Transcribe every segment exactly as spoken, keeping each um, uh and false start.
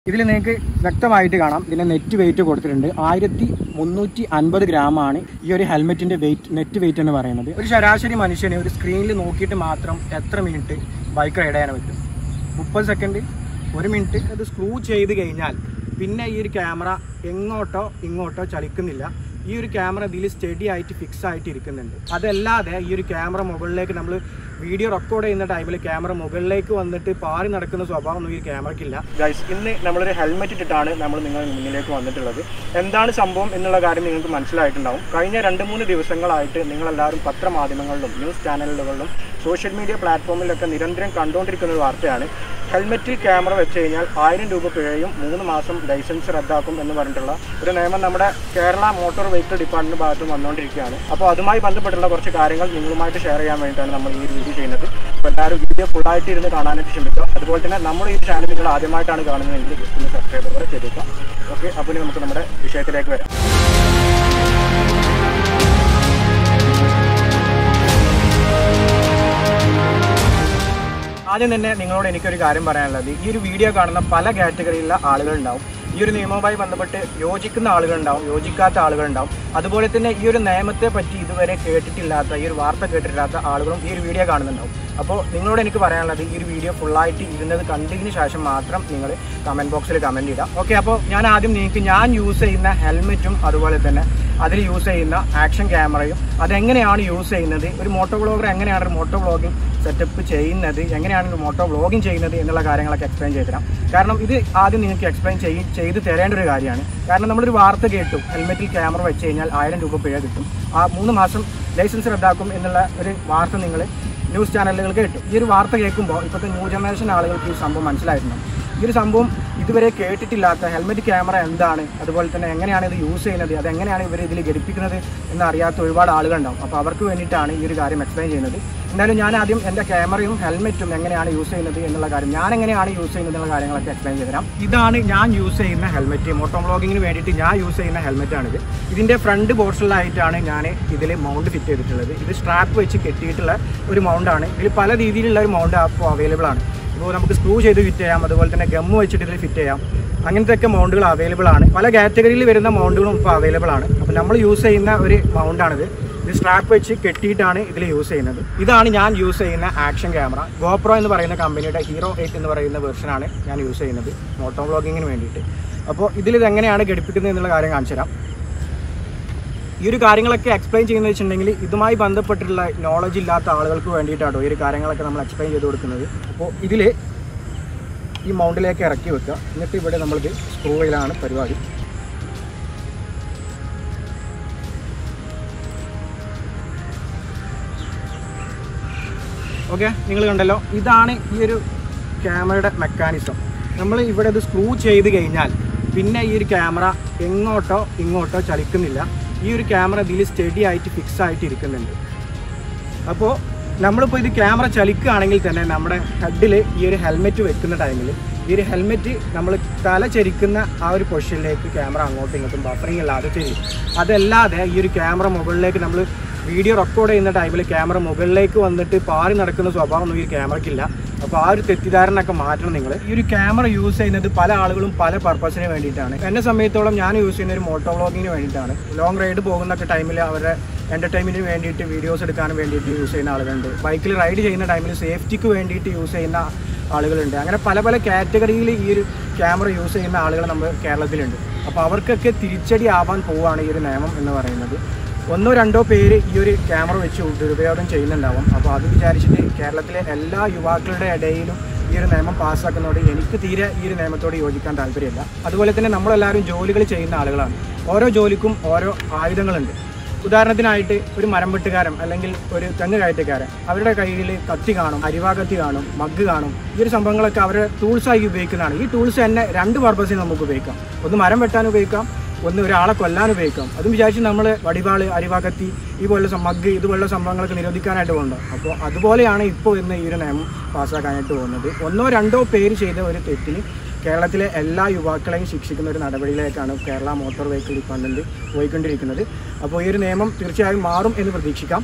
ഇതിൽ നിങ്ങൾക്ക് വ്യക്തമായിട്ട് കാണാം ഇതിന്റെ നെറ്റ് വെയിറ്റ് കൊടുത്തിട്ടുണ്ട് ആയിരത്തി മുന്നൂറ്റി അൻപത് ഗ്രാം ആണ് ഈ ഒരു ഹെൽമെറ്റിന്റെ വെയിറ്റ് നെറ്റ് വെയിറ്റ് എന്ന് പറയുന്നത്. ഒരു ശരാശരി മനുഷ്യന് ഒരു സ്ക്രീനിൽ നോക്കിയിട്ട് മാത്രം എത്ര മിനിറ്റ് ബൈക്ക് റൈഡ് ചെയ്യാൻ പറ്റും? മുപ്പത് സെക്കൻഡ്, ഒരു മിനിറ്റ്. അത് സ്ക്രൂ ചെയ്ത് കഴിഞ്ഞാൽ പിന്നെ ഈ ഒരു ക്യാമറ എങ്ങോട്ടോ ഇങ്ങോട്ടോ ചലിക്കുന്നില്ല. ഈ ഒരു ക്യാമറ ഇതിൽ സ്റ്റഡി ആയിട്ട് ഫിക്സ് ആയിട്ട് ഇരിക്കുന്നുണ്ട്. അതല്ലാതെ ഈ ഒരു ക്യാമറ മുകളിലേക്ക് നമ്മൾ വീഡിയോ റെക്കോർഡ് ചെയ്യുന്ന ടൈമിൽ ക്യാമറ മുകളിലേക്ക് വന്നിട്ട് പാറി നടക്കുന്ന സ്വഭാവം ഈ ക്യാമറയ്ക്കില്ല. ഗൈസ്, ഇന്ന് നമ്മളൊരു ഹെൽമെറ്റ് ഇട്ടിട്ടാണ് നമ്മൾ നിങ്ങളുടെ മുന്നിലേക്ക് വന്നിട്ടുള്ളത്. എന്താണ് സംഭവം എന്നുള്ള കാര്യം നിങ്ങൾക്ക് മനസ്സിലായിട്ടുണ്ടാവും. കഴിഞ്ഞ രണ്ട് മൂന്ന് ദിവസങ്ങളായിട്ട് നിങ്ങളെല്ലാവരും പത്രമാധ്യമങ്ങളിലും ന്യൂസ് ചാനലുകളിലും സോഷ്യൽ മീഡിയ പ്ലാറ്റ്ഫോമിലൊക്കെ നിരന്തരം കണ്ടുകൊണ്ടിരിക്കുന്ന ഒരു വാർത്തയാണ് ഹെൽമെറ്റിൽ ക്യാമറ വെച്ച് കഴിഞ്ഞാൽ ആയിരം രൂപ പിഴയും മൂന്ന് മാസം ലൈസൻസ് റദ്ദാക്കും എന്ന് പറഞ്ഞിട്ടുള്ള ഒരു നിയമം നമ്മുടെ കേരള മോട്ടോർ വെഹിക്കിൾ ഡിപ്പാർട്ട്മെന്റ് ഭാഗത്ത് വന്നുകൊണ്ടിരിക്കുകയാണ്. അപ്പോൾ അതുമായി ബന്ധപ്പെട്ടുള്ള കുറച്ച് കാര്യങ്ങൾ നിങ്ങളുമായിട്ട് ഷെയർ ചെയ്യാൻ വേണ്ടിയിട്ടാണ് നമ്മൾ ഈ വീഡിയോ ചെയ്യുന്നത്. അപ്പോൾ എല്ലാവരും വീഡിയോ ഫുള്ളായിട്ട് ഇരുന്ന് കാണാനായിട്ട് ശ്രമിക്കുക. അതുപോലെ തന്നെ നമ്മുടെ ഈ ചാനൽ നിങ്ങൾ ആദ്യമായിട്ടാണ് കാണുന്നതെങ്കിൽ ഒന്ന് സബ്സ്ക്രൈബ് കൂടെ ചെയ്തേക്കാം. ഓക്കെ, അപ്പോൾ നമുക്ക് നമ്മുടെ വിഷയത്തിലേക്ക് വരാം. ആദ്യം തന്നെ നിങ്ങളോട് എനിക്കൊരു കാര്യം പറയാനുള്ളത്, ഈ ഒരു വീഡിയോ കാണുന്ന പല കാറ്റഗറിയിലുള്ള ആളുകളുണ്ടാവും. ഈ ഒരു നിയമവുമായി ബന്ധപ്പെട്ട് യോജിക്കുന്ന ആളുകളുണ്ടാവും, യോജിക്കാത്ത ആളുകളുണ്ടാവും. അതുപോലെ തന്നെ ഈ ഒരു നിയമത്തെ പറ്റി ഇതുവരെ കേട്ടിട്ടില്ലാത്ത, ഈ ഒരു വാർത്ത കേട്ടിട്ടില്ലാത്ത ആളുകളും ഈ ഒരു വീഡിയോ കാണുന്നുണ്ടാവും. അപ്പോൾ നിങ്ങളോട് എനിക്ക് പറയാനുള്ളത്, ഈ ഒരു വീഡിയോ ഫുള്ളായിട്ട് ഇരുന്നത് കണ്ടതിന് ശേഷം മാത്രം നിങ്ങൾ കമൻറ്റ് ബോക്സിൽ കമൻറ്റ് ഇടാം. ഓക്കെ, അപ്പോൾ ഞാൻ ആദ്യം നിങ്ങൾക്ക് ഞാൻ യൂസ് ചെയ്യുന്ന ഹെൽമെറ്റും അതുപോലെ തന്നെ അതിൽ യൂസ് ചെയ്യുന്ന ആക്ഷൻ ക്യാമറയും അതെങ്ങനെയാണ് യൂസ് ചെയ്യുന്നത്, ഒരു മോട്ടോ വ്ളോഗർ എങ്ങനെയാണ് ഒരു മോട്ടോ വ്ളോഗിങ് സെറ്റപ്പ് ചെയ്യുന്നത്, എങ്ങനെയാണ് ഒരു മോട്ടോ വ്ളോഗിങ് ചെയ്യുന്നത് എന്നുള്ള കാര്യങ്ങളൊക്കെ എക്സ്പ്ലെയിൻ ചെയ്ത് തരാം. കാരണം ഇത് ആദ്യം നിങ്ങൾക്ക് എക്സ്പ്ലെയിൻ ചെയ്ത് ചെയ്ത് തരേണ്ട ഒരു കാര്യമാണ്. കാരണം നമ്മളൊരു വാർത്ത കേട്ടു, ഹെൽമെറ്റിൽ ക്യാമറ വെച്ച് കഴിഞ്ഞാൽ ആയിരം രൂപ പിഴ കിട്ടും, ആ മൂന്ന് മാസം ലൈസൻസ് റദ്ദാക്കും എന്നുള്ള ഒരു വാർത്ത നിങ്ങൾ ന്യൂസ് ചാനലുകൾ കേട്ടു. ഈ ഒരു വാർത്ത കേൾക്കുമ്പോൾ ഇപ്പോഴത്തെ ന്യൂ ജനറേഷൻ ആളുകൾക്ക് ഈ സംഭവം മനസ്സിലായിട്ടുണ്ടാവും. ഈ ഒരു സംഭവം ഇതുവരെ കേട്ടിട്ടില്ലാത്ത ഹെൽമെറ്റ് ക്യാമറ എന്താണ്, അതുപോലെ തന്നെ എങ്ങനെയാണ് ഇത് യൂസ് ചെയ്യുന്നത്, അതെങ്ങനെയാണ് ഇവർ ഇതിൽ ഘടിപ്പിക്കുന്നത് എന്നറിയാത്ത ഒരുപാട് ആളുകളുണ്ടാവും. അപ്പോൾ അവർക്ക് വേണ്ടിയിട്ടാണ് ഈ ഒരു കാര്യം എക്സ്പ്ലെയിൻ ചെയ്യുന്നത്. എന്തായാലും ഞാൻ ആദ്യം എൻ്റെ ക്യാമറയും ഹെൽമെറ്റും എങ്ങനെയാണ് യൂസ് ചെയ്യുന്നത് എന്നുള്ള കാര്യം, ഞാൻ എങ്ങനെയാണ് യൂസ് ചെയ്യുന്നത് എന്നുള്ള കാര്യങ്ങളൊക്കെ എക്സ്പ്ലെയിൻ ചെയ്ത് തരാം. ഇതാണ് ഞാൻ യൂസ് ചെയ്യുന്ന ഹെൽമെറ്റ്, മോട്ടോ വ്ളോഗിങ്ങിന് വേണ്ടിയിട്ട് ഞാൻ യൂസ് ചെയ്യുന്ന ഹെൽമെറ്റാണിത്. ഇതിൻ്റെ ഫ്രണ്ട് പോർഷനിലായിട്ടാണ് ഞാൻ ഇതിൽ മൗണ്ട് ഫിറ്റ് ചെയ്തിട്ടുള്ളത്. ഇത് സ്ട്രാപ്പ് വെച്ച് കെട്ടിയിട്ടുള്ള ഒരു മൗണ്ടാണ്. ഇതിൽ പല രീതിയിലുള്ള ഒരു മൗണ്ട് അപ്പോൾ അവൈലബിൾ ആണ്. ഇപ്പോൾ നമുക്ക് സ്ക്രൂ ചെയ്ത് ഫിറ്റ് ചെയ്യാം, അതുപോലെ തന്നെ ഗമ്മ് വെച്ചിട്ട് ഇതിൽ ഫിറ്റ് ചെയ്യാം. അങ്ങനത്തെ ഒക്കെ മൗണ്ടുകൾ അവൈലബിൾ ആണ്. പല കാറ്റഗറിയിൽ വരുന്ന മൗണ്ടുകളും ഇപ്പോൾ അവൈലബിൾ ആണ്. അപ്പോൾ നമ്മൾ യൂസ് ചെയ്യുന്ന ഒരു മൗണ്ടാണിത്. ഇത് സ്ട്രാപ്പ് വെച്ച് കെട്ടിയിട്ടാണ് ഇതിൽ യൂസ് ചെയ്യുന്നത്. ഇതാണ് ഞാൻ യൂസ് ചെയ്യുന്ന ആക്ഷൻ ക്യാമറ. ഗോപ്രോ എന്ന് പറയുന്ന കമ്പനിയുടെ ഹീറോ എയ്റ്റ് എന്ന് പറയുന്ന വെർഷനാണ് ഞാൻ യൂസ് ചെയ്യുന്നത് മോട്ടോ വ്ളോഗിങ്ങിന് വേണ്ടിയിട്ട്. അപ്പോൾ ഇതിൽ ഇതെങ്ങനെയാണ് ഘടിപ്പിക്കുന്നത് എന്നുള്ള കാര്യം കാണിച്ചു തരാം. ഈ ഒരു കാര്യങ്ങളൊക്കെ എക്സ്പ്ലെയിൻ ചെയ്യുന്നത് വെച്ചിട്ടുണ്ടെങ്കിൽ ഇതുമായി ബന്ധപ്പെട്ടുള്ള നോളജ് ഇല്ലാത്ത ആളുകൾക്ക് വേണ്ടിയിട്ടാണോ ഈ ഒരു കാര്യങ്ങളൊക്കെ നമ്മൾ എക്സ്പ്ലെയിൻ ചെയ്ത് കൊടുക്കുന്നത്. അപ്പോൾ ഇതിൽ ഈ മൗണ്ടിലേക്ക് ഇറക്കി വെക്കുക, എന്നിട്ട് ഇവിടെ നമ്മളിത് സ്ക്രൂ ചെയ്യലാണ് പരിപാടി. ഓക്കെ, നിങ്ങൾ കണ്ടല്ലോ, ഇതാണ് ഈ ഒരു ക്യാമറയുടെ മെക്കാനിസം. നമ്മൾ ഇവിടെ ഇത് സ്ക്രൂ ചെയ്ത് കഴിഞ്ഞാൽ പിന്നെ ഈ ഒരു ക്യാമറ എങ്ങോട്ടോ ഇങ്ങോട്ടോ ചലിക്കുന്നില്ല. ഈ ഒരു ക്യാമറ ഇതിൽ സ്റ്റഡി ആയിട്ട് ഫിക്സ് ആയിട്ട് ഇരിക്കുന്നുണ്ട്. അപ്പോൾ നമ്മളിപ്പോൾ ഇത് ക്യാമറ ചലിക്കുകയാണെങ്കിൽ തന്നെ നമ്മുടെ ഹെഡിൽ ഈ ഒരു ഹെൽമെറ്റ് വെക്കുന്ന ടൈമിൽ ഈ ഒരു ഹെൽമെറ്റ് നമ്മൾ തല ചരിക്കുന്ന ആ ഒരു പൊസിഷനിലേക്ക് ക്യാമറ അങ്ങോട്ടും ഇങ്ങോട്ടും ബഫറിങ് ഇല്ലാതെ ചെയ്യും. അതല്ലാതെ ഈ ഒരു ക്യാമറ മുകളിലേക്ക് നമ്മൾ വീഡിയോ റെക്കോർഡ് ചെയ്യുന്ന ടൈമിൽ ക്യാമറ മുകളിലേക്ക് വന്നിട്ട് പാറി നടക്കുന്ന സ്വഭാവമൊന്നും ഈ ക്യാമറയ്ക്കില്ല. അപ്പോൾ ആ ഒരു തെറ്റിദ്ധാരണയൊക്കെ മാറ്റണം നിങ്ങൾ. ഈ ഒരു ക്യാമറ യൂസ് ചെയ്യുന്നത് പല ആളുകളും പല പർപ്പസിന് വേണ്ടിയിട്ടാണ്. എന്നെ സമയത്തോളം ഞാൻ യൂസ് ചെയ്യുന്ന ഒരു മോട്ടോ വ്ളോഗിങ്ങിന് വേണ്ടിയിട്ടാണ്. ലോങ് റൈഡ് പോകുന്നൊക്കെ ടൈമിൽ അവരുടെ എൻ്റർടൈൻമെൻറ്റിന് വേണ്ടിയിട്ട് വീഡിയോസ് എടുക്കാനും വേണ്ടിയിട്ട് യൂസ് ചെയ്യുന്ന ആളുകളുണ്ട്. ബൈക്കിൽ റൈഡ് ചെയ്യുന്ന ടൈമിൽ സേഫ്റ്റിക്ക് വേണ്ടിയിട്ട് യൂസ് ചെയ്യുന്ന ആളുകളുണ്ട്. അങ്ങനെ പല പല കാറ്റഗറിയിൽ ഈ ഒരു ക്യാമറ യൂസ് ചെയ്യുന്ന ആളുകൾ നമ്മൾ കേരളത്തിലുണ്ട്. അപ്പോൾ അവർക്കൊക്കെ തിരിച്ചടി ആവാൻ പോവുകയാണ് ഈ ഒരു നിയമം എന്ന് പറയുന്നത്. ഒന്നോ രണ്ടോ പേര് ഈ ഒരു ക്യാമറ വെച്ച് ദുരുപയോഗം ചെയ്യുന്നുണ്ടാവും. അപ്പോൾ അത് വിചാരിച്ചിട്ട് കേരളത്തിലെ എല്ലാ യുവാക്കളുടെ ഇടയിലും ഈ ഒരു നിയമം പാസ്സാക്കുന്നതോടെ എനിക്ക് തീരെ ഈ ഒരു നിയമത്തോട് യോജിക്കാൻ താല്പര്യമില്ല. അതുപോലെ തന്നെ നമ്മളെല്ലാവരും ജോലികൾ ചെയ്യുന്ന ആളുകളാണ്. ഓരോ ജോലിക്കും ഓരോ ആയുധങ്ങളുണ്ട്. ഉദാഹരണത്തിനായിട്ട് ഒരു മരം വെട്ടുകാരൻ അല്ലെങ്കിൽ ഒരു തെങ്ങ് കയറ്റക്കാരൻ, അവരുടെ കയ്യിൽ കത്തി കാണും, അരിവാ കത്തി കാണും, മഗ് കാണും. ഈ ഒരു സംഭവങ്ങളൊക്കെ അവരുടെ ടൂൾസായി ഉപയോഗിക്കുന്നതാണ്. ഈ ടൂൾസ് തന്നെ രണ്ട് പർപ്പസിന് നമുക്ക് ഉപയോഗിക്കാം. ഒന്ന് മരം വെട്ടാൻ ഉപയോഗിക്കാം, ഒന്ന് ഒരാളെ കൊല്ലാൻ ഉപയോഗിക്കാം. അതും വിചാരിച്ച് നമ്മൾ വടിവാള്, അരിവാകത്തി, ഈ പോലുള്ള മഗ് ഇതുപോലുള്ള സംഭവങ്ങളൊക്കെ നിരോധിക്കാനായിട്ട് പോകുന്നുണ്ട്. അപ്പോൾ അതുപോലെയാണ് ഇപ്പോൾ ഇന്ന് ഈ ഒരു നിയമം പാസ്സാക്കാനായിട്ട് പോകുന്നത്. ഒന്നോ രണ്ടോ പേര് ചെയ്ത ഒരു തെറ്റിന് കേരളത്തിലെ എല്ലാ യുവാക്കളെയും ശിക്ഷിക്കുന്ന ഒരു നടപടിയിലേക്കാണ് കേരള മോട്ടോർ വെഹിക്കിൾ ഡിപ്പാർട്ട്മെൻറ്റ് പോയിക്കൊണ്ടിരിക്കുന്നത്. അപ്പോൾ ഈ ഒരു നിയമം തീർച്ചയായും മാറും എന്ന് പ്രതീക്ഷിക്കാം.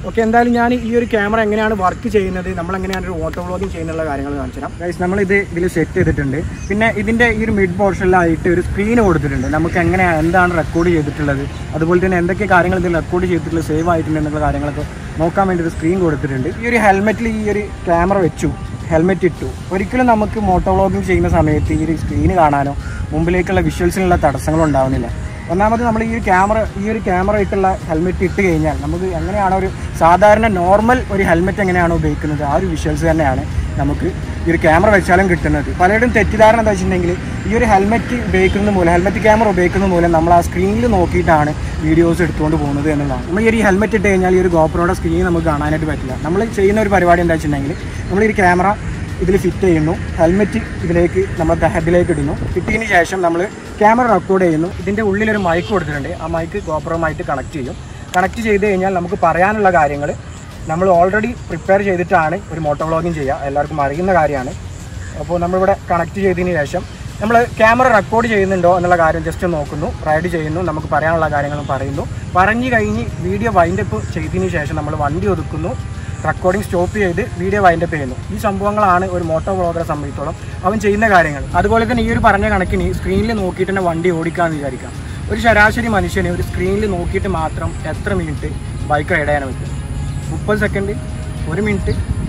ഓക്കെ, എന്തായാലും ഞാൻ ഈ ഒരു ക്യാമറ എങ്ങനെയാണ് വർക്ക് ചെയ്യുന്നത്, നമ്മളെങ്ങനെയാണ് ഒരു ഓട്ടോ വ്ളോഗിങ് ചെയ്യുന്നുള്ള കാര്യങ്ങൾ കാണിച്ചു തരാം ഗൈസ്. നമ്മളിത് ഇതിൽ സെറ്റ് ചെയ്തിട്ടുണ്ട്. പിന്നെ ഇതിൻ്റെ ഈ ഒരു മിഡ് പോർഷനിലായിട്ട് ഒരു സ്ക്രീൻ കൊടുത്തിട്ടുണ്ട്. നമുക്ക് എങ്ങനെയാണ് എന്താണ് റെക്കോർഡ് ചെയ്തിട്ടുള്ളത്, അതുപോലെ തന്നെ എന്തൊക്കെ കാര്യങ്ങൾ ഇതിൽ റെക്കോർഡ് ചെയ്തിട്ടുള്ളത് സേവ് ആയിട്ടുണ്ട് എന്നുള്ള കാര്യങ്ങളൊക്കെ നോക്കാൻ വേണ്ടി ഒരു സ്ക്രീൻ കൊടുത്തിട്ടുണ്ട്. ഈ ഒരു ഹെൽമെറ്റിൽ ഈ ഒരു ക്യാമറ വെച്ചു, ഹെൽമെറ്റ് ഇട്ടു. ഒരിക്കലും നമുക്ക് മോട്ടോ വ്ളോഗിങ് ചെയ്യുന്ന സമയത്ത് ഈ ഒരു സ്ക്രീന് കാണാനോ മുമ്പിലേക്കുള്ള വിഷ്വൽസിനുള്ള തടസ്സങ്ങളും ഉണ്ടാവുന്നില്ല. ഒന്നാമത് നമ്മൾ ഈ ഒരു ക്യാമറ ഈ ഒരു ക്യാമറ ഇട്ടുള്ള ഹെൽമെറ്റ് ഇട്ട് കഴിഞ്ഞാൽ നമുക്ക് എങ്ങനെയാണോ ഒരു സാധാരണ നോർമൽ ഒരു ഹെൽമെറ്റ് എങ്ങനെയാണോ ഉപയോഗിക്കുന്നത് ആ ഒരു വിഷ്വൽസ് തന്നെയാണ് നമുക്ക് ഈ ഒരു ക്യാമറ വെച്ചാലും കിട്ടുന്നത്. പലരുടെയും തെറ്റിദ്ധാരണ എന്താ വെച്ചിട്ടുണ്ടെങ്കിൽ ഈ ഒരു ഹെൽമെറ്റ് ഉപയോഗിക്കുന്നത് മൂലം ഹെൽമെറ്റ് ക്യാമറ ഉപയോഗിക്കുന്നത് മൂലം നമ്മൾ ആ സ്ക്രീനിൽ നോക്കിയിട്ടാണ് വീഡിയോസ് എടുത്തുകൊണ്ട് പോകുന്നത് എന്നുള്ളതാണ്. നമ്മൾ ഈ ഒരു ഹെൽമെറ്റ് ഇട്ട് കഴിഞ്ഞാൽ ഈ ഒരു ഗോപ്രോയുടെ സ്ക്രീൻ നമുക്ക് കാണാനായിട്ട് പറ്റില്ല. നമ്മൾ ചെയ്യുന്ന ഒരു പരിപാടി എന്താ വെച്ചിട്ടുണ്ടെങ്കിൽ നമ്മൾ ഈ ഒരു ക്യാമറ ഇതിൽ ഫിറ്റ് ചെയ്യുന്നു, ഹെൽമെറ്റ് ഇതിലേക്ക് നമ്മൾ ഹെഡിലേക്ക് ഇടുന്നു. കിട്ടിയതിന് ശേഷം നമ്മൾ ക്യാമറ റെക്കോർഡ് ചെയ്യുന്നു. ഇതിൻ്റെ ഉള്ളിലൊരു മൈക്ക് കൊടുത്തിട്ടുണ്ട്. ആ മൈക്ക് ഗോപ്രോമായിട്ട് കണക്ട് ചെയ്യും. കണക്ട് ചെയ്ത് കഴിഞ്ഞാൽ നമുക്ക് പറയാനുള്ള കാര്യങ്ങൾ നമ്മൾ ഓൾറെഡി പ്രിപ്പയർ ചെയ്തിട്ടാണ് ഒരു മോട്ടോ വ്ളോഗിങ് ചെയ്യുക, എല്ലാവർക്കും അറിയുന്ന കാര്യമാണ്. അപ്പോൾ നമ്മളിവിടെ കണക്ട് ചെയ്തതിന് ശേഷം നമ്മൾ ക്യാമറ റെക്കോർഡ് ചെയ്യുന്നുണ്ടോ എന്നുള്ള കാര്യം ജസ്റ്റ് നോക്കുന്നു, റൈഡ് ചെയ്യുന്നു, നമുക്ക് പറയാനുള്ള കാര്യങ്ങളും പറയുന്നു. പറഞ്ഞു കഴിഞ്ഞ് വീഡിയോ വൈൻഡപ്പ് ചെയ്തതിന് ശേഷം നമ്മൾ വണ്ടി ഒതുക്കുന്നു, റെക്കോർഡിംഗ് സ്റ്റോപ്പ് ചെയ്ത് വീഡിയോ വൈൻഡപ്പ് ചെയ്യുന്നു. ഈ സംഭവങ്ങളാണ് ഒരു മോട്ടോ വ്ളോഗറെ സംബന്ധിച്ചോളം അവൻ ചെയ്യുന്ന കാര്യങ്ങൾ. അതുപോലെ തന്നെ ഈ ഒരു പറഞ്ഞ കണക്കിന് സ്ക്രീനിൽ നോക്കിയിട്ട് തന്നെ വണ്ടി ഓടിക്കാമെന്ന് വിചാരിക്കാം. ഒരു ശരാശരി മനുഷ്യന് ഒരു സ്ക്രീനിൽ നോക്കിയിട്ട് മാത്രം എത്ര മിനിറ്റ് ബൈക്ക് റൈഡ് ചെയ്യാൻ പറ്റും? മുപ്പത് സെക്കൻഡ്, ഒരു മിനിറ്റ്,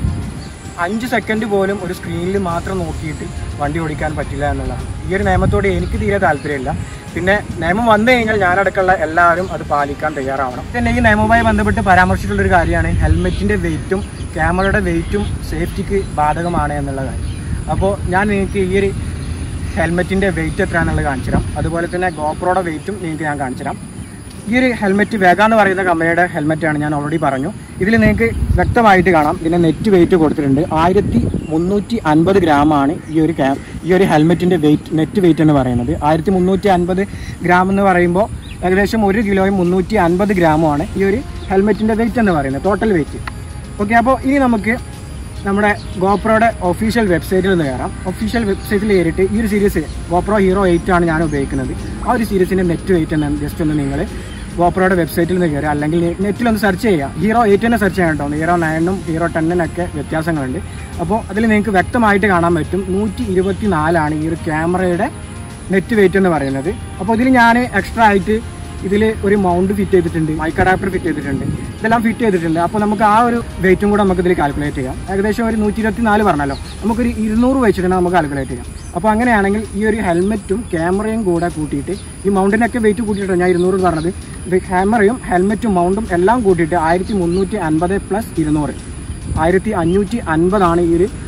അഞ്ച് സെക്കൻഡ് പോലും ഒരു സ്ക്രീനിൽ മാത്രം നോക്കിയിട്ട് വണ്ടി ഓടിക്കാൻ പറ്റില്ല എന്നുള്ളതാണ്. ഈ ഒരു നിയമത്തോട് എനിക്ക് തീരെ താല്പര്യമില്ല. പിന്നെ നിയമം വന്നു കഴിഞ്ഞാൽ ഞാനടക്കമുള്ള എല്ലാവരും അത് പാലിക്കാൻ തയ്യാറാവണം. പിന്നെ ഈ നിയമവുമായി ബന്ധപ്പെട്ട് പരാമർശിച്ചിട്ടുള്ളൊരു കാര്യമാണ് ഹെൽമെറ്റിൻ്റെ വെയിറ്റും ക്യാമറയുടെ വെയിറ്റും സേഫ്റ്റിക്ക് ബാധകമാണ് എന്നുള്ള കാര്യം. അപ്പോൾ ഞാൻ നിങ്ങൾക്ക് ഈ ഒരു ഹെൽമെറ്റിൻ്റെ വെയിറ്റ് എത്രയാണെന്നുള്ളത് കാണിച്ചു തരാം. അതുപോലെ തന്നെ ഗോപ്രോയുടെ വെയിറ്റും നിങ്ങൾക്ക് ഞാൻ കാണിച്ചു തരാം. ഈ ഒരു ഹെൽമെറ്റ് വേഗ എന്ന് പറയുന്ന കമ്പനിയുടെ ഹെൽമെറ്റാണ്, ഞാൻ ഓൾറെഡി പറഞ്ഞു. ഇതിൽ നിങ്ങൾക്ക് വ്യക്തമായിട്ട് കാണാം ഇതിൻ്റെ നെറ്റ് വെയിറ്റ് കൊടുത്തിട്ടുണ്ട്. ആയിരത്തി മുന്നൂറ്റി അൻപത് ഗ്രാമാണ് ഈ ഒരു ക്യാ ഈ ഒരു ഹെൽമെറ്റിൻ്റെ വെയിറ്റ് നെറ്റ് വെയിറ്റ് എന്ന് പറയുന്നത്. ആയിരത്തി മുന്നൂറ്റി അൻപത് ഗ്രാം എന്ന് പറയുമ്പോൾ ഏകദേശം ഒരു കിലോയും മുന്നൂറ്റി അൻപത് ഗ്രാമുമാണ് ഈ ഒരു ഹെൽമെറ്റിൻ്റെ വെയിറ്റ് എന്ന് പറയുന്നത്, ടോട്ടൽ വെയിറ്റ്. ഓക്കെ, അപ്പോൾ ഇനി നമുക്ക് നമ്മുടെ ഗോപ്രോയുടെ ഒഫീഷ്യൽ വെബ്സൈറ്റിൽ നിന്ന് കയറാം. ഒഫീഷ്യൽ വെബ്സൈറ്റിൽ കയറിയിട്ട് ഈ ഒരു സീരീസ് ഗോപ്രോ ഹീറോ എയ്റ്റ് ആണ് ഞാൻ ഉപയോഗിക്കുന്നത്. ആ ഒരു സീരീസിൻ്റെ നെറ്റ് വെയിറ്റ് എന്ന് ജസ്റ്റ് ഒന്ന് നിങ്ങൾ ഗോപ്രോയുടെ വെബ്സൈറ്റിൽ നിന്ന് കയറുക, അല്ലെങ്കിൽ നെറ്റിലൊന്ന് സെർച്ച് ചെയ്യുക. ഹീറോ എയ്റ്റിനെ സെർച്ച് ചെയ്യാൻ കേട്ടോ, ഹീറോ നയനും ഹീറോ ടെന്നിനൊക്കെ വ്യത്യാസങ്ങളുണ്ട്. അപ്പോൾ അതിൽ നിങ്ങൾക്ക് വ്യക്തമായിട്ട് കാണാൻ പറ്റും നൂറ്റി ഇരുപത്തി നാലാണ് ഈ ഒരു ക്യാമറയുടെ നെറ്റ് വെയിറ്റ് എന്ന് പറയുന്നത്. അപ്പോൾ ഇതിൽ ഞാൻ എക്സ്ട്രാ ആയിട്ട് ഇതിൽ ഒരു മൗണ്ട് ഫിറ്റ് ചെയ്തിട്ടുണ്ട്, മൈക്ക് അഡാപ്റ്റർ ഫിറ്റ് ചെയ്തിട്ടുണ്ട്, ഇതെല്ലാം ഫിറ്റ് ചെയ്തിട്ടുണ്ട്. അപ്പോൾ നമുക്ക് ആ ഒരു വെയിറ്റും കൂടെ നമുക്ക് ഇതിൽ കാൽക്കുലേറ്റ് ചെയ്യാം. ഏകദേശം ഒരു നൂറ്റി ഇരുപത്തി നാല് പറഞ്ഞല്ലോ, നമുക്കൊരു ഇരുന്നൂറ് വെച്ചിട്ട് നമുക്ക് കാൽക്കുലേറ്റ് ചെയ്യാം. അപ്പോൾ അങ്ങനെയാണെങ്കിൽ ഈ ഒരു ഹെൽമെറ്റും ക്യാമറയും കൂടെ കൂട്ടിയിട്ട് ഈ മൗണ്ടിനൊക്കെ വെയിറ്റ് കൂട്ടിയിട്ടാണ് ഞാൻ ഇരുന്നൂറ് പറഞ്ഞത്. ഇത് ക്യാമറയും ഹെൽമെറ്റും മൗണ്ടും എല്ലാം കൂട്ടിയിട്ട് ആയിരത്തി മുന്നൂറ്റി അൻപത് പ്ലസ് ഇരുന്നൂറ് ആയിരത്തി അഞ്ഞൂറ്റി അൻപതാണ് ഈ ഒരു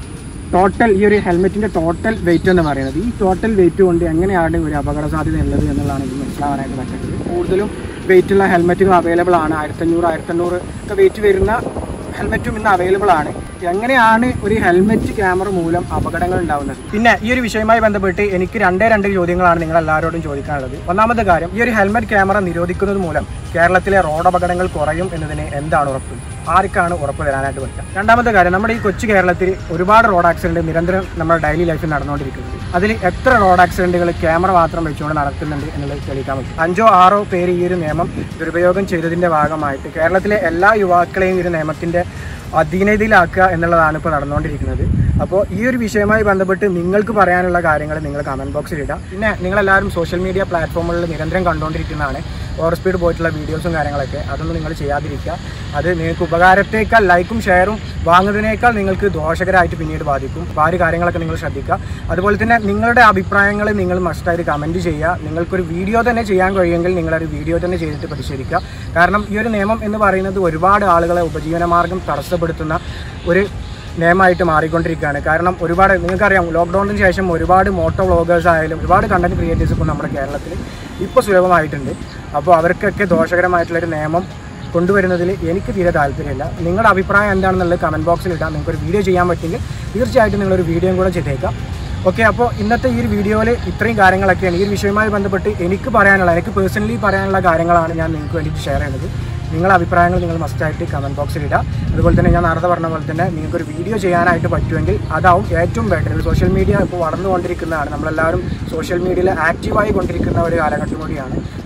ടോട്ടൽ ഈ ഒരു ഹെൽമെറ്റിൻ്റെ ടോട്ടൽ വെയിറ്റ് എന്ന് പറയുന്നത്. ഈ ടോട്ടൽ വെയിറ്റ് കൊണ്ട് എങ്ങനെയാണ് ഒരു അപകട സാധ്യത ഉള്ളത് എന്നുള്ളതാണ് ഇത് മനസ്സിലാവാനായിട്ട് പറ്റുന്നത്. കൂടുതലും വെയിറ്റുള്ള ഹെൽമെറ്റുകൾ അവൈലബിൾ ആണ്. ആയിരത്തഞ്ഞൂറ് ആയിരത്തഞ്ഞൂറ് ഒക്കെ വെയിറ്റ് വരുന്ന ഹെൽമെറ്റും ഇന്ന് അവൈലബിൾ ആണ്. എങ്ങനെയാണ് ഒരു ഹെൽമെറ്റ് ക്യാമറ മൂലം അപകടങ്ങൾ ഉണ്ടാകുന്നത്? പിന്നെ ഈ ഒരു വിഷയവുമായി ബന്ധപ്പെട്ട് എനിക്ക് രണ്ടേ രണ്ട് ചോദ്യങ്ങളാണ് നിങ്ങൾ എല്ലാവരോടും ചോദിക്കാനുള്ളത്. ഒന്നാമത്തെ കാര്യം, ഈ ഒരു ഹെൽമെറ്റ് ക്യാമറ നിരോധിക്കുന്നത് മൂലം കേരളത്തിലെ റോഡ് അപകടങ്ങൾ കുറയും എന്നതിന് എന്താണ് ഉറപ്പ്? ആർക്കാണ് ഉറപ്പ് തരാനായിട്ട് പറ്റുക? രണ്ടാമത്തെ കാര്യം, നമ്മുടെ ഈ കൊച്ചു കേരളത്തിൽ ഒരുപാട് റോഡ് ആക്സിഡന്റ് നിരന്തരം നമ്മുടെ ഡെയിലി ലൈഫിൽ നടന്നുകൊണ്ടിരിക്കുന്നത്. അതിൽ എത്ര റോഡ് ആക്സിഡന്റുകൾ ക്യാമറ മാത്രം വെച്ചുകൊണ്ട് നടക്കുന്നുണ്ട് എന്നുള്ളത് തെളിയിക്കാൻ പറ്റും. അഞ്ചോ ആറോ പേര് ഈ ഒരു നിയമം ദുരുപയോഗം ചെയ്തതിന്റെ ഭാഗമായിട്ട് കേരളത്തിലെ എല്ലാ യുവാക്കളെയും ഈ ഒരു നിയമത്തിന്റെ അധീനതയിലാക്കുക എന്നുള്ളതാണ് ഇപ്പോൾ നടന്നുകൊണ്ടിരിക്കുന്നത്. അപ്പോൾ ഈ ഒരു വിഷയവുമായി ബന്ധപ്പെട്ട് നിങ്ങൾക്ക് പറയാനുള്ള കാര്യങ്ങൾ നിങ്ങൾ കമൻറ്റ് ബോക്സിൽ ഇടാം. പിന്നെ നിങ്ങളെല്ലാവരും സോഷ്യൽ മീഡിയ പ്ലാറ്റ്ഫോമുകളിൽ നിരന്തരം കണ്ടുകൊണ്ടിരിക്കുന്നതാണ് ഓവർ സ്പീഡ് പോയിട്ടുള്ള വീഡിയോസും കാര്യങ്ങളൊക്കെ. അതൊന്നും നിങ്ങൾ ചെയ്യാതിരിക്കുക. അത് നിങ്ങൾക്ക് ഉപകാരത്തേക്കാൾ ലൈക്കും ഷെയറും വാങ്ങുന്നതിനേക്കാൾ നിങ്ങൾക്ക് ദോഷകരമായിട്ട് പിന്നീട് ബാധിക്കും. അപ്പോൾ ആ ഒരു കാര്യങ്ങളൊക്കെ നിങ്ങൾ ശ്രദ്ധിക്കുക. അതുപോലെ തന്നെ നിങ്ങളുടെ അഭിപ്രായങ്ങൾ നിങ്ങൾ മസ്റ്റായിട്ട് കമൻറ്റ് ചെയ്യുക. നിങ്ങൾക്കൊരു വീഡിയോ തന്നെ ചെയ്യാൻ കഴിയുമെങ്കിൽ നിങ്ങളൊരു വീഡിയോ തന്നെ ചെയ്തിട്ട് പരിശീലിക്കുക. കാരണം ഈ ഒരു നിയമം എന്ന് പറയുന്നത് ഒരുപാട് ആളുകളെ ഉപജീവനമാർഗം തടസ്സപ്പെടുത്തുന്ന ഒരു നിയമമായിട്ട് മാറിക്കൊണ്ടിരിക്കുകയാണ്. കാരണം ഒരുപാട് നിങ്ങൾക്കറിയാം, ലോക്ക്ഡൗണിന് ശേഷം ഒരുപാട് മോട്ടോ വ്ളോഗേഴ്സ് ആയാലും ഒരുപാട് കണ്ടന്റ് ക്രിയേറ്റേഴ്സ് ഇപ്പോൾ നമ്മുടെ കേരളത്തിൽ ഇപ്പോൾ സുലഭമായിട്ടുണ്ട്. അപ്പോൾ അവർക്കൊക്കെ ദോഷകരമായിട്ടുള്ളൊരു നിയമം കൊണ്ടുവരുന്നതിൽ എനിക്ക് തീരെ താല്പര്യമില്ല. നിങ്ങളുടെ അഭിപ്രായം എന്താണെന്നുള്ളത് കമൻറ്റ് ബോക്സിൽ ഇടാം. നിങ്ങൾക്കൊരു വീഡിയോ ചെയ്യാൻ പറ്റുമെങ്കിൽ തീർച്ചയായിട്ടും നിങ്ങളൊരു വീഡിയോയും കൂടെ ചെയ്തേക്കാം. ഓക്കെ, അപ്പോൾ ഇന്നത്തെ ഈ ഒരു വീഡിയോയിൽ ഇത്രയും കാര്യങ്ങളൊക്കെയാണ് ഈ ഒരു വിഷയവുമായി ബന്ധപ്പെട്ട് എനിക്ക് പറയാനുള്ള എനിക്ക് പേഴ്സണലി പറയാനുള്ള കാര്യങ്ങളാണ് ഞാൻ നിങ്ങൾക്ക് വേണ്ടിയിട്ട് ഷെയർ ചെയ്യുന്നത്. നിങ്ങളുടെ അഭിപ്രായങ്ങൾ നിങ്ങൾ മസ്റ്റായിട്ട് കമൻറ്റ് ബോക്സിൽ ഇടുക. അതുപോലെ തന്നെ ഞാൻ നേരത്തെ പറഞ്ഞ പോലെ തന്നെ നിങ്ങൾക്കൊരു വീഡിയോ ചെയ്യാനായിട്ട് പറ്റുമെങ്കിൽ അതാവും ഏറ്റവും ബെറ്റർ. സോഷ്യൽ മീഡിയ ഇപ്പോൾ വളർന്നുകൊണ്ടിരിക്കുന്നതാണ്. നമ്മളെല്ലാവരും സോഷ്യൽ മീഡിയയിൽ ആക്റ്റീവായി കൊണ്ടിരിക്കുന്ന ഒരു കാലഘട്ടം കൂടിയാണ്.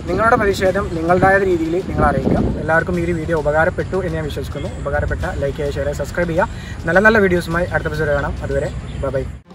നിങ്ങളുടെ പ്രതിഷേധം നിങ്ങളുടേതായ രീതിയിൽ നിങ്ങൾ അറിയിക്കുക. എല്ലാവർക്കും ഈ ഒരു വീഡിയോ ഉപകാരപ്പെട്ടു എന്ന് ഞാൻ വിശ്വസിക്കുന്നു. ഉപകാരപ്പെട്ട ലൈക്ക് ചെയ്യുക, ഷെയർ ചെയ്യുക, സബ്സ്ക്രൈബ് ചെയ്യുക. നല്ല നല്ല വീഡിയോസുമായി അടുത്ത എപ്പിസോഡ് കാണാം. അതുവരെ ബൈ ബൈ.